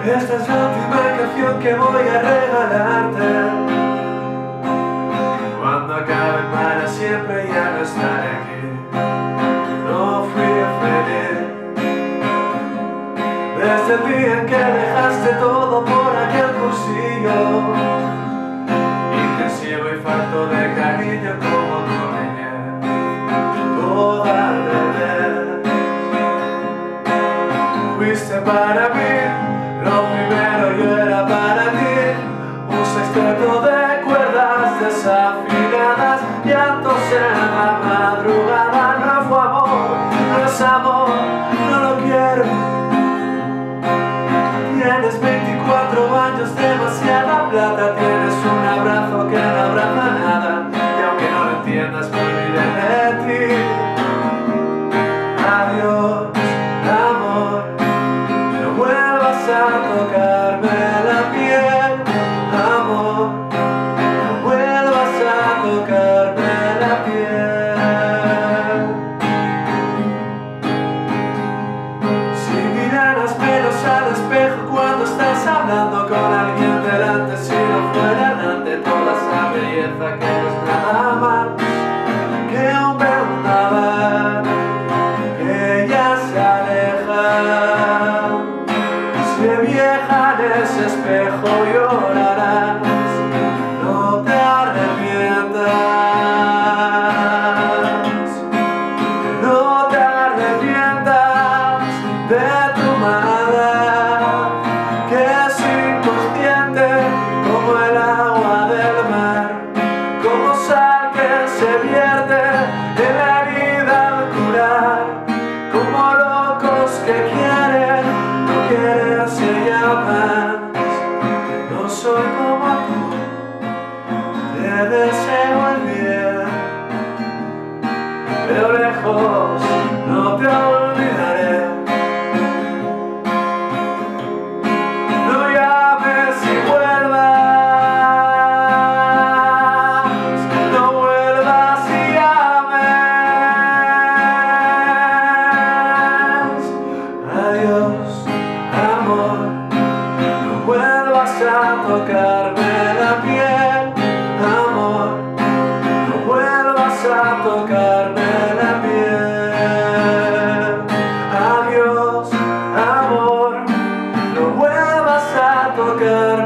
Esta es la última canción que voy a regalarte. Cuando acabe para siempre ya no estaré aquí. No fui feliz desde el día en que dejaste todo por aquel cursillo, intensivo y falto de cariño como tu niñez, toda al revés. Fuiste para mí lo primero, yo era para ti un sexteto de cuerdas desafinadas, llantos en la madrugada. No fue amor, no es amor, no lo quiero. Tienes 24 años, demasiada plata, tienes un abrazo que no abraza nada, y aunque no lo entiendas me olvidé de ti. Adiós, amor, no vuelvas a tocarme la piel, amor, no vuelvas a tocarme la piel. Si miraras menos al espejo cuando estás hablando con alguien delante, si no fuera ante toda esa belleza que no es nada más que un vendaval que ya se aleja. Si vieja en ese espejo llorarás, no te arrepientas, no te arrepientas de tu amada, que es inconsciente como el agua del mar, como sal que se vierte en la herida al curar, como locos que quieren no quererse jamás. No soy como tú, te deseo el bien, pero lejos no te olvidaré. No llames y vuelvas, no vuelvas y llames. Adiós, amor, no vuelvas a tocarme la piel, amor, no vuelvas a tocarme la piel. Adiós, amor, no vuelvas a tocarme.